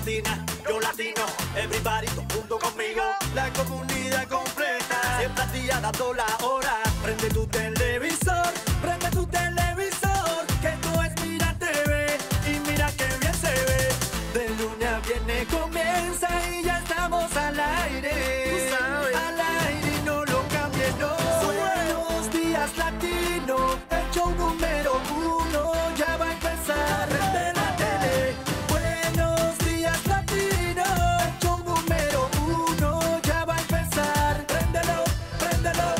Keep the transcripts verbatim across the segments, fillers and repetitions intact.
fascina, yo latino, everybody, todo el mundo conmigo, la comunidad completa, siempre al día dando la hora, prende tu televisor, prende tu televisor, que tú es Mira T V, y mira que bien se ve, de lunes a viernes comienza y ya estamos al aire, al aire y no lo cambies, no. Buenos días latino, el show número uno ya va a empezar, prende la tele. Buenos días latino, el show número uno ya va a empezar, préndelo, préndelo.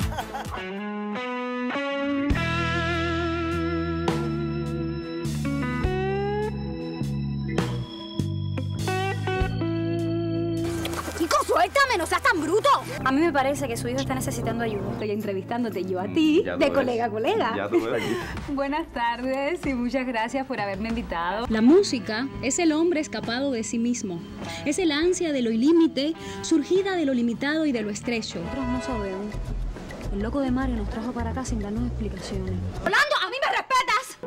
Chico, suéltame, no seas tan bruto. A mí me parece que su hijo está necesitando ayuda. Estoy entrevistándote yo a ti, Ya de tú colega a ves. colega. Ya tú ves aquí. Buenas tardes y muchas gracias por haberme invitado. La música es el hombre escapado de sí mismo. Es el ansia de lo ilímite, surgida de lo limitado y de lo estrecho. Nosotros no sabemos. El loco de Mario nos trajo para acá sin darnos explicaciones. ¡Orlando, a mí me respetas!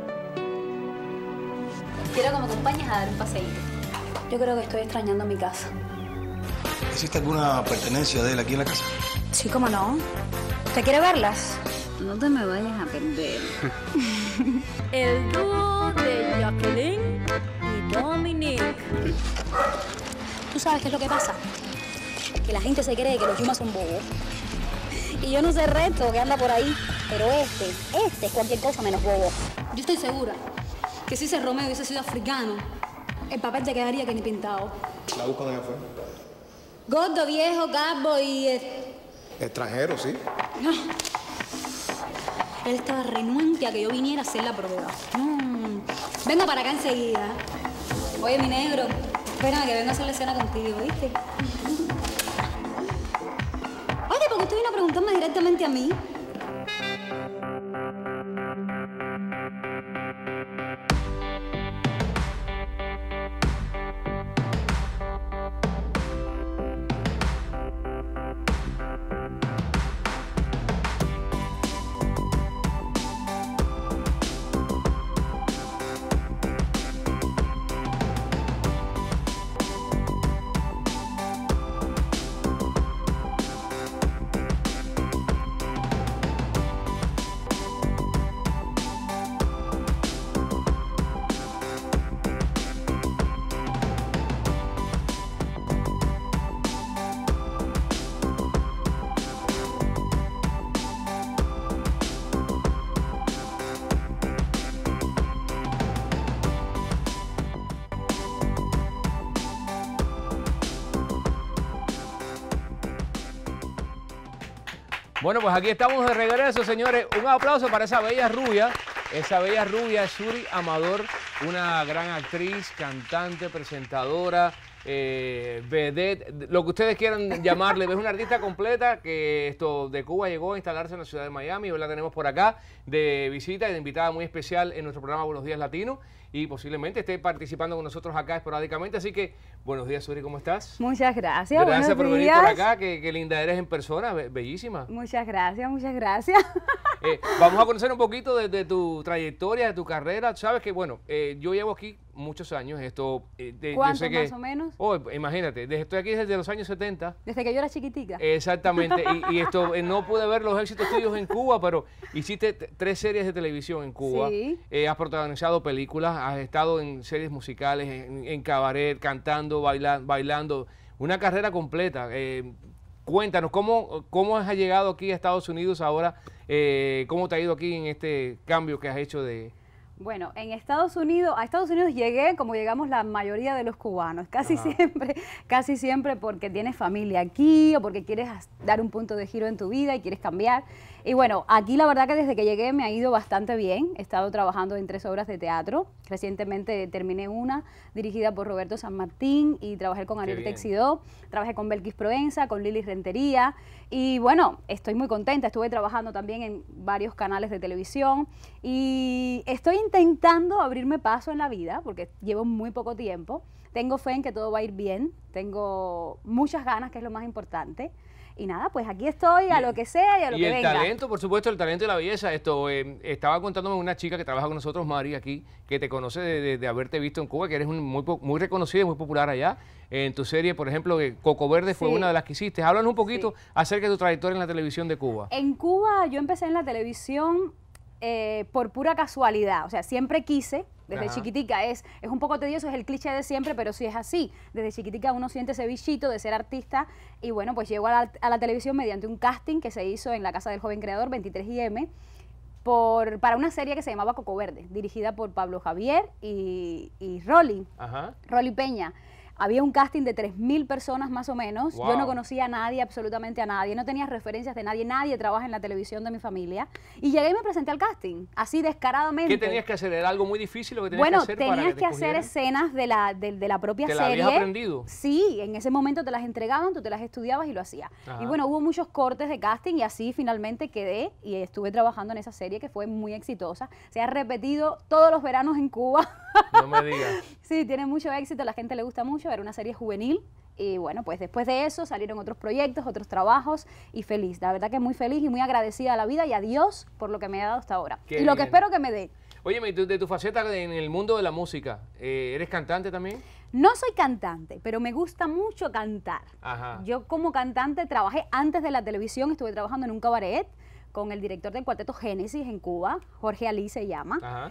Quiero que me acompañes a dar un paseíto. Yo creo que estoy extrañando mi casa. ¿Existe alguna pertenencia de él aquí en la casa? Sí, cómo no. ¿Usted quiere verlas? No te me vayas a perder. El dúo de Jacqueline y Dominique. ¿Tú sabes qué es lo que pasa? Que la gente se cree que los yumas son bobos. Y yo no sé el resto que anda por ahí, pero este, este es cualquier cosa menos bobo. Yo estoy segura que si ese Romeo hubiese sido africano, el papel te quedaría que ni pintado. ¿La busca dónde fue? Gordo, viejo, calvo y... eh, Extranjero, sí. no. Él estaba renuente a que yo viniera a hacer la prueba. No. Venga para acá enseguida. Oye, mi negro, espérame que venga a hacer la escena contigo, ¿viste? Oye, ¿por qué usted vino a preguntarme directamente a mí? Bueno, pues aquí estamos de regreso, señores. Un aplauso para esa bella rubia. Esa bella rubia es Suri Amador, una gran actriz, cantante, presentadora, eh, vedette, lo que ustedes quieran llamarle. Es una artista completa que esto de Cuba llegó a instalarse en la ciudad de Miami. Hoy la tenemos por acá de visita y de invitada muy especial en nuestro programa Buenos Días Latino. Y posiblemente esté participando con nosotros acá esporádicamente. Así que, buenos días, Suri, ¿cómo estás? Muchas gracias. Gracias buenos por venir días. por acá, que, que linda eres en persona, be- bellísima. Muchas gracias, muchas gracias. Eh, vamos a conocer un poquito de, de tu trayectoria, de tu carrera. Sabes que, bueno, eh, yo llevo aquí muchos años. Esto, eh, de, yo ¿Cuántos sé que, más o menos? Oh, imagínate, desde, estoy aquí desde los años setenta. Desde que yo era chiquitica. Exactamente. y, y esto, eh, no pude ver los éxitos tuyos en Cuba, pero hiciste t- tres series de televisión en Cuba. Sí. Eh, has protagonizado películas, has estado en series musicales, en, en cabaret, cantando, baila- bailando. Una carrera completa. Eh, cuéntanos, ¿cómo, ¿cómo has llegado aquí a Estados Unidos ahora? Eh, ¿Cómo te ha ido aquí en este cambio que has hecho de...? Bueno, en Estados Unidos, a Estados Unidos llegué como llegamos la mayoría de los cubanos, casi Ajá. siempre, casi siempre porque tienes familia aquí o porque quieres dar un punto de giro en tu vida y quieres cambiar. Y bueno, aquí la verdad que desde que llegué me ha ido bastante bien. He estado trabajando en tres obras de teatro. Recientemente terminé una dirigida por Roberto San Martín y trabajé con Ariel bien. Texidó, trabajé con Belkis Provenza, con Lili Rentería y bueno, estoy muy contenta. Estuve trabajando también en varios canales de televisión y estoy intentando abrirme paso en la vida porque llevo muy poco tiempo. Tengo fe en que todo va a ir bien, tengo muchas ganas, que es lo más importante. Y nada, pues aquí estoy, a lo que sea y a lo y que el venga. talento, por supuesto, el talento y la belleza. Esto eh, estaba contándome una chica que trabaja con nosotros, Mari, aquí, que te conoce de, de, de haberte visto en Cuba, que eres un, muy, muy reconocida y muy popular allá. En tu serie, por ejemplo, que Coco Verde fue Sí. una de las que hiciste. Háblanos un poquito Sí. acerca de tu trayectoria en la televisión de Cuba. En Cuba yo empecé en la televisión eh, por pura casualidad, o sea, siempre quise, desde Ajá. chiquitica, es, es un poco tedioso, es el cliché de siempre, pero sí es así. Desde chiquitica uno siente ese bichito de ser artista y bueno, pues llegó a la, a la televisión mediante un casting que se hizo en la Casa del Joven Creador, veintitrés I M, por, para una serie que se llamaba Coco Verde, dirigida por Pablo Javier y, y Rolly, Ajá. Rolly Peña. Había un casting de tres mil personas más o menos. Wow. Yo no conocía a nadie, absolutamente a nadie. No tenía referencias de nadie. Nadie trabaja en la televisión de mi familia. Y llegué y me presenté al casting, así descaradamente. ¿Qué tenías que hacer? ¿Era algo muy difícil lo que tenías Bueno, que hacer para tenías que, que te hacer escogieran? escenas de la, de, de la propia ¿Te la serie. habías aprendido? Sí, en ese momento te las entregaban, tú te las estudiabas y lo hacías. Ajá. Y bueno, hubo muchos cortes de casting y así finalmente quedé y estuve trabajando en esa serie que fue muy exitosa. Se ha repetido todos los veranos en Cuba. No me digas. Sí, tiene mucho éxito, a la gente le gusta mucho, era una serie juvenil y bueno, pues después de eso salieron otros proyectos, otros trabajos y feliz, la verdad que muy feliz y muy agradecida a la vida y a Dios por lo que me ha dado hasta ahora Qué y lo que bien. espero que me dé. Oye, de tu, de tu faceta en el mundo de la música, eh, ¿eres cantante también? No soy cantante, pero me gusta mucho cantar. Ajá. Yo como cantante trabajé antes de la televisión, estuve trabajando en un cabaret con el director del Cuarteto Génesis en Cuba, Jorge Ali se llama, Ajá.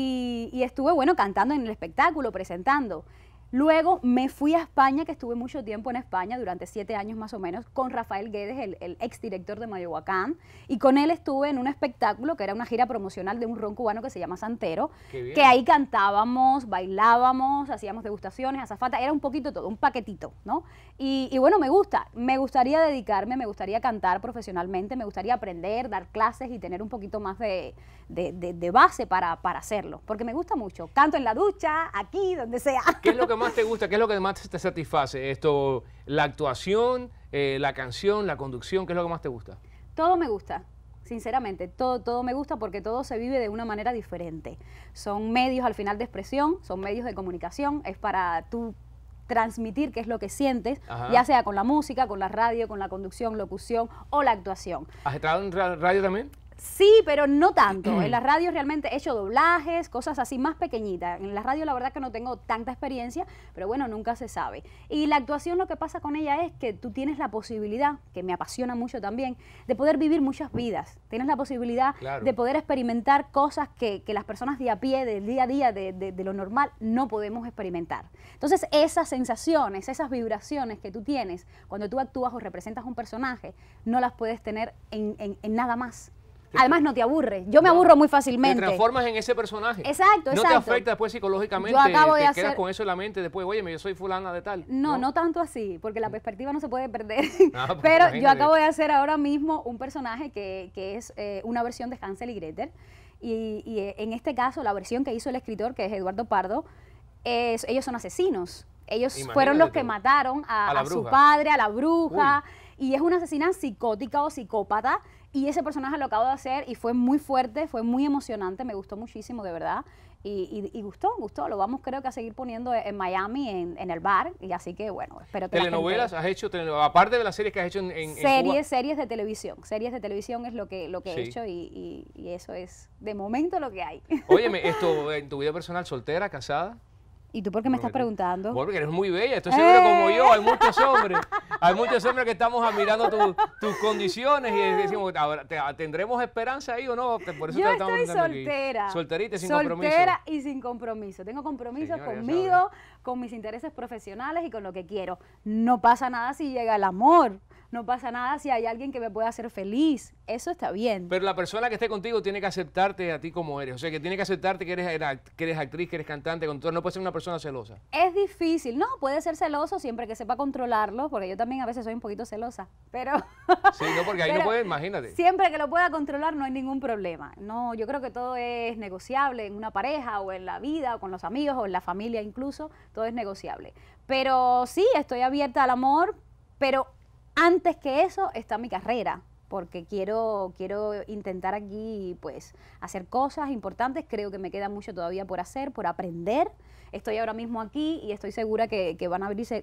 y, y estuve, bueno, cantando en el espectáculo, presentando. Luego me fui a España, que estuve mucho tiempo en España, durante siete años más o menos, con Rafael Guedes, el, el exdirector de Mayohuacán, y con él estuve en un espectáculo que era una gira promocional de un ron cubano que se llama Santero, Qué bien. que ahí cantábamos, bailábamos, hacíamos degustaciones, azafata, era un poquito todo, un paquetito, ¿no? Y, y bueno, me gusta, me gustaría dedicarme, me gustaría cantar profesionalmente, me gustaría aprender, dar clases y tener un poquito más de, de, de, de base para, para hacerlo, porque me gusta mucho, canto en la ducha, aquí, donde sea. ¿Qué es lo que más te gusta? ¿Qué es lo que más te satisface? Esto, la actuación, eh, la canción, la conducción, ¿qué es lo que más te gusta? Todo me gusta, sinceramente, todo, todo me gusta porque todo se vive de una manera diferente. Son medios al final de expresión, son medios de comunicación, es para tú transmitir qué es lo que sientes, Ajá. ya sea con la música, con la radio, con la conducción, locución o la actuación. ¿Has estado en ra- radio también? Sí, pero no tanto. En la radio realmente he hecho doblajes, cosas así más pequeñitas. En la radio la verdad que no tengo tanta experiencia, pero bueno, nunca se sabe. Y la actuación, lo que pasa con ella es que tú tienes la posibilidad, que me apasiona mucho también, de poder vivir muchas vidas. Tienes la posibilidad Claro. de poder experimentar cosas que, que las personas de a pie, del día a día, de, de- de lo normal, no podemos experimentar. Entonces, esas sensaciones, esas vibraciones que tú tienes cuando tú actúas o representas un personaje, no las puedes tener en, en- en nada más. Además, no te aburre. Yo me No. aburro muy Te fácilmente. transformas en ese personaje. Exacto, No te exacto. afecta después psicológicamente, Yo acabo de te hacer- quedas con eso en la mente después, oye, yo soy fulana de tal. No, no tanto así, porque la perspectiva no se puede perder. Ah, pues Pero yo imagínate. acabo de hacer ahora mismo un personaje que, que es eh, una versión de Hansel y Gretel. Y, y, eh, en este caso, la versión que hizo el escritor, que es Eduardo Pardo, es, ellos son asesinos. Ellos Imagínate fueron los tú. que mataron a, A la a su bruja. padre, a la bruja. Y es una asesina psicótica o psicópata. Y ese personaje lo acabo de hacer y fue muy fuerte, fue muy emocionante, me gustó muchísimo, de verdad. Y, y- y gustó, gustó. Lo vamos creo que a seguir poniendo en Miami, en, en el bar. Y así que, bueno, espero que la gente- ¿Telenovelas has hecho? Teleno- aparte de las series que has hecho en, en, en Series, Cuba. series de televisión. Series de televisión es lo que, lo que Sí. he hecho y, y- y eso es de momento lo que hay. Óyeme, esto, en tu vida personal, soltera, casada. ¿Y tú por qué me estás preguntando? Bueno, porque eres muy bella, estoy seguro ¡Eh! como yo, hay muchos hombres, hay muchos hombres que estamos admirando tu- tus condiciones y decimos, ahora, ¿te- ¿tendremos esperanza ahí o no? Por eso Yo te estamos estoy preguntando aquí. soltera. Solterita y sin Soltera compromiso. y sin compromiso. Tengo compromisos Señora, ya conmigo, con mis intereses profesionales y con lo que quiero. No pasa nada si llega el amor. No pasa nada si hay alguien que me pueda hacer feliz. Eso está bien. Pero la persona que esté contigo tiene que aceptarte a ti como eres. O sea, que tiene que aceptarte que eres, era- que eres actriz, que eres cantante. Con todo, no puedes ser una persona celosa. Es difícil. No, puede ser celoso siempre que sepa controlarlo, porque yo también a veces soy un poquito celosa. Pero Sí, no, porque ahí no Pero puedes, imagínate. siempre que lo pueda controlar no hay ningún problema. No, yo creo que todo es negociable en una pareja o en la vida o con los amigos o en la familia incluso, todo es negociable. Pero sí, estoy abierta al amor, pero antes que eso está mi carrera, porque quiero, quiero intentar aquí pues hacer cosas importantes. Creo que me queda mucho todavía por hacer, por aprender. Estoy ahora mismo aquí y estoy segura que, que van a abrirse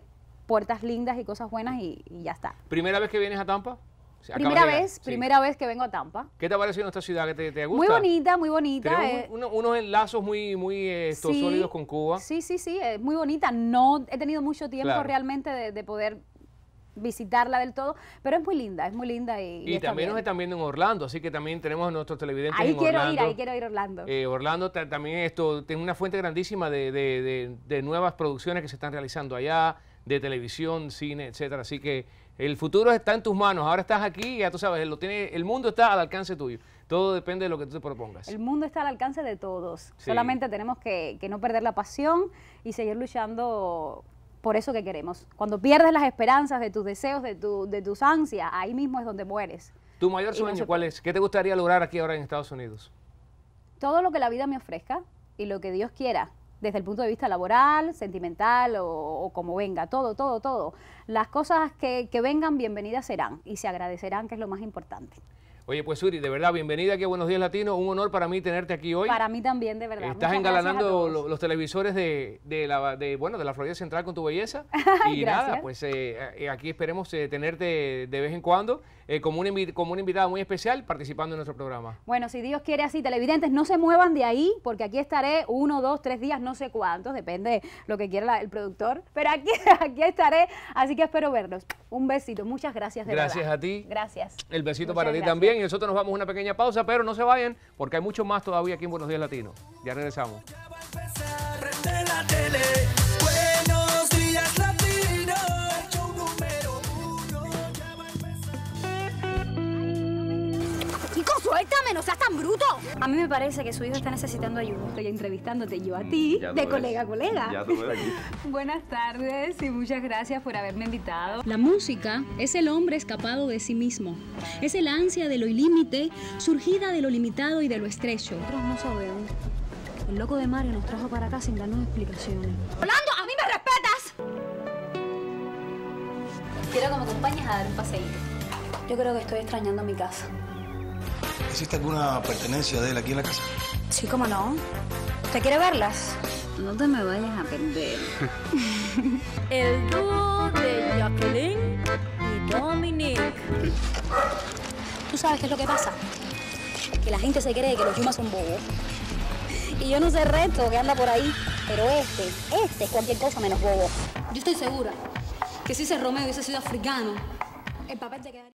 puertas lindas y cosas buenas y, y ya está. ¿Primera vez que vienes a Tampa? O sea, Primera acabas de llegar. vez, Sí. primera vez que vengo a Tampa. ¿Qué te ha parecido nuestra ciudad? ¿Qué te, te gusta? Muy bonita, muy bonita. Tenemos eh, uno- unos enlazos muy, muy eh, estos sí, sólidos con Cuba. Sí, sí, sí, es muy bonita. No he tenido mucho tiempo Claro. realmente de, de poder visitarla del todo, pero es muy linda, es muy linda y, Y está también nos bien. están viendo en Orlando, así que también tenemos a nuestros televidentes Ahí en quiero Orlando. ir, ahí quiero ir a Orlando. Eh, Orlando ta- también esto tiene una fuente grandísima de, de- de- de nuevas producciones que se están realizando allá, de televisión, cine, etcétera. Así que el futuro está en tus manos. Ahora estás aquí y ya tú sabes, lo tiene, el mundo está al alcance tuyo. Todo depende de lo que tú te propongas. El mundo está al alcance de todos. Sí. Solamente tenemos que, que no perder la pasión y seguir luchando por eso que queremos. Cuando pierdes las esperanzas de tus deseos, de, tu, de tus ansias, ahí mismo es donde mueres. ¿Tu mayor y no sueño se cuál puede. es? ¿Qué te gustaría lograr aquí ahora en Estados Unidos? Todo lo que la vida me ofrezca y lo que Dios quiera, desde el punto de vista laboral, sentimental o, o como venga, todo, todo, todo. Las cosas que, que vengan, bienvenidas serán y se agradecerán, que es lo más importante. Oye, pues Suri, de verdad, bienvenida aquí a Buenos Días Latino. Un honor para mí tenerte aquí hoy. Para mí también, de verdad. Estás Muchas gracias a engalanando todos. lo- los televisores de, de la, de, bueno, de la Florida Central con tu belleza. Y Gracias. nada, pues eh, eh, aquí esperemos eh, tenerte de vez en cuando eh, como, una invi- como una invitada muy especial participando en nuestro programa. Bueno, si Dios quiere así, televidentes, no se muevan de ahí, porque aquí estaré uno, dos, tres días, no sé cuántos, depende lo que quiera la- el productor, pero aquí, aquí estaré, así que espero verlos. Un besito, muchas gracias de Gracias verdad. a ti. Gracias. El besito Muchas para ti gracias. también. Y nosotros nos vamos a una pequeña pausa, pero no se vayan porque hay mucho más todavía aquí en Buenos Días Latino. Ya regresamos. Prende la tele. Buenos días, latino. El show número uno ya va a empezar. Chico, suéltame, no seas tan bruto. A mí me parece que su hijo está necesitando ayuda. Estoy entrevistándote yo a ti, Ya lo de ves. colega a colega. Ya lo ves aquí. Buenas tardes y muchas gracias por haberme invitado. La música es el hombre escapado de sí mismo. Es el ansia de lo ilímite, surgida de lo limitado y de lo estrecho. Nosotros no sabemos. El loco de Mario nos trajo para acá sin darnos explicaciones. ¡Orlando, a mí me respetas! Quiero que me acompañes a dar un paseíto. Yo creo que estoy extrañando mi casa. ¿Existe alguna pertenencia de él aquí en la casa? Sí, cómo no. ¿Usted quiere verlas? No te me vayas a perder. El dúo de Jacqueline y Dominic. ¿Tú sabes qué es lo que pasa? Que la gente se cree que los yumas son bobos. Y yo no sé el resto que anda por ahí, pero este, este es cualquier cosa menos bobo. Yo estoy segura que si ese Romeo hubiese sido africano, el papel te quedaría...